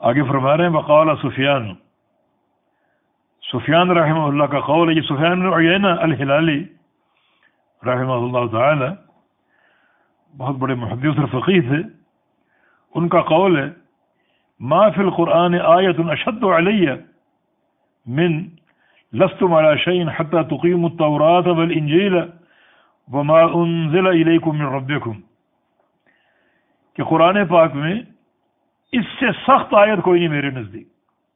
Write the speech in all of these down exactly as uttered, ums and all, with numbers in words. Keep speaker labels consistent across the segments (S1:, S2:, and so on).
S1: آگے فرما رہے ہیں وقال سفیان، سفیان رحمہ اللہ کا قول ہے، یہ سفیان بن عیینہ الہلالی رحمہ اللہ تعالی بہت بڑے محدث اور فقیہ تھے، ان کا قول ہے ما فی القرآن آیت اشد علی من لستم علی شیء حتی تقیموا التوراۃ والانجیل وما انزل الیکم من ربکم، کہ قرآن پاک میں اس سے سخت آیت کوئی نہیں میرے نزدیک.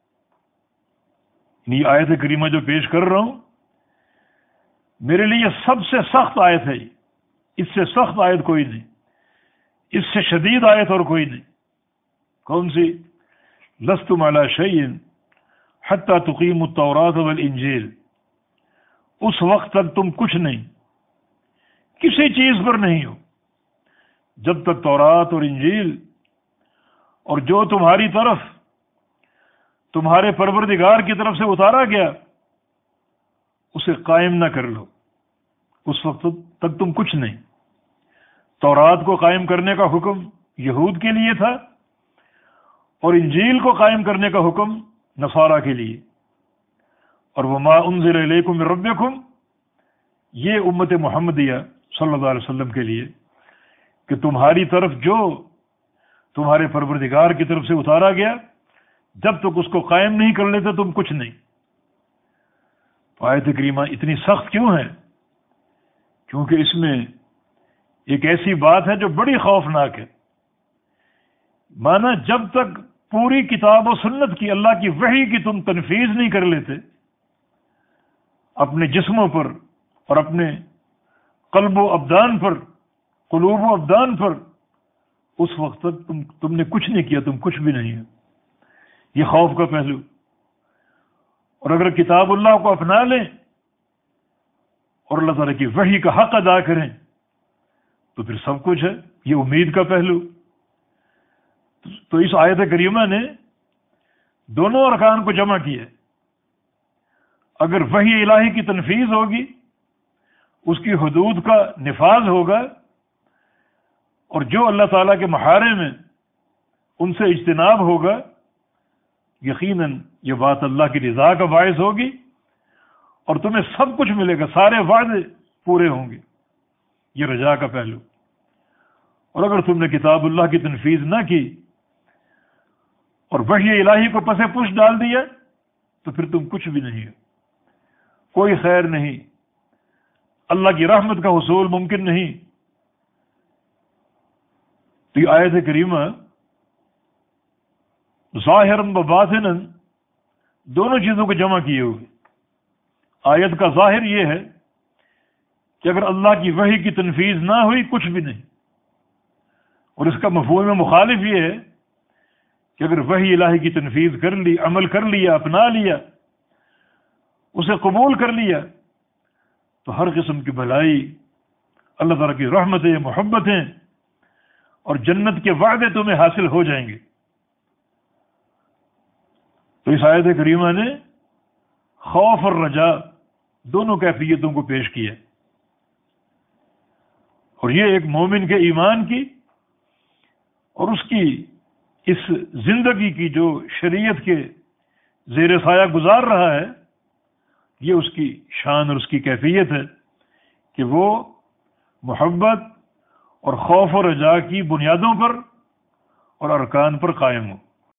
S1: یہ آیت کریمہ جو پیش کر رہا ہوں میرے لیے سب سے سخت آیت ہے، اس سے سخت آیت کوئی نہیں، اس سے شدید آیت اور کوئی نہیں. کون سی؟ لستم علی شیء حتی تقیموا التوراۃ والانجیل، اس وقت تک تم کچھ نہیں، کسی چیز پر نہیں ہو جب تک تورات اور انجیل اور جو تمہاری طرف تمہارے پروردگار کی طرف سے اتارا گیا اسے قائم نہ کر لو. اس وقت تک تم کچھ نہیں. تورات کو قائم کرنے کا حکم یہود کے لیے تھا اور انجیل کو قائم کرنے کا حکم نصارہ کے لیے، اور وما انزل الیکم من ربکم یہ امت محمدیہ صلی اللہ علیہ وسلم کے لیے کہ تمہاری طرف جو تمہارے پروردگار کی طرف سے اتارا گیا جب تک اس کو قائم نہیں کر لیتے تم کچھ نہیں. تو آیت کریمہ اتنی سخت کیوں ہے؟ کیونکہ اس میں ایک ایسی بات ہے جو بڑی خوفناک ہے. مانا جب تک پوری کتاب و سنت کی اللہ کی وحی کی تم تنفیذ نہیں کر لیتے اپنے جسموں پر اور اپنے قلب و ابدان پر، قلوب و ابدان پر، اس وقت تک تم تم نے کچھ نہیں کیا، تم کچھ بھی نہیں ہے. یہ خوف کا پہلو. اور اگر کتاب اللہ کو اپنا لیں اور اللہ تعالیٰ کی وحی کا حق ادا کریں تو پھر سب کچھ ہے. یہ امید کا پہلو. تو اس آیت کریمہ نے دونوں ارکان کو جمع کیا. اگر وحی الہی کی تنفیذ ہوگی، اس کی حدود کا نفاذ ہوگا، اور جو اللہ تعالیٰ کے محارم میں ان سے اجتناب ہوگا، یقیناً یہ بات اللہ کی رضا کا باعث ہوگی اور تمہیں سب کچھ ملے گا، سارے وعدے پورے ہوں گے. یہ رجا کا پہلو. اور اگر تم نے کتاب اللہ کی تنفیذ نہ کی اور وحی الہی کو پس پش ڈال دیا تو پھر تم کچھ بھی نہیں ہو، کوئی خیر نہیں، اللہ کی رحمت کا حصول ممکن نہیں. تو یہ آیت کریمہ ظاہراً و باطناً دونوں چیزوں کو جمع کیے ہوئے. آیت کا ظاہر یہ ہے کہ اگر اللہ کی وحی کی تنفیذ نہ ہوئی کچھ بھی نہیں، اور اس کا مفہوم مخالف یہ ہے کہ اگر وحی الہی کی تنفیذ کر لی، عمل کر لیا، اپنا لیا، اسے قبول کر لیا تو ہر قسم کی بھلائی، اللہ تعالیٰ کی رحمتیں، محبتیں اور جنت کے وعدے تمہیں حاصل ہو جائیں گے. تو اس آیت کریمہ نے خوف اور رجا دونوں کیفیتوں کو پیش کیا، اور یہ ایک مومن کے ایمان کی اور اس کی اس زندگی کی جو شریعت کے زیر سایہ گزار رہا ہے، یہ اس کی شان اور اس کی کیفیت ہے کہ وہ محبت اور خوف و رجا کی بنیادوں پر اور ارکان پر قائم ہو.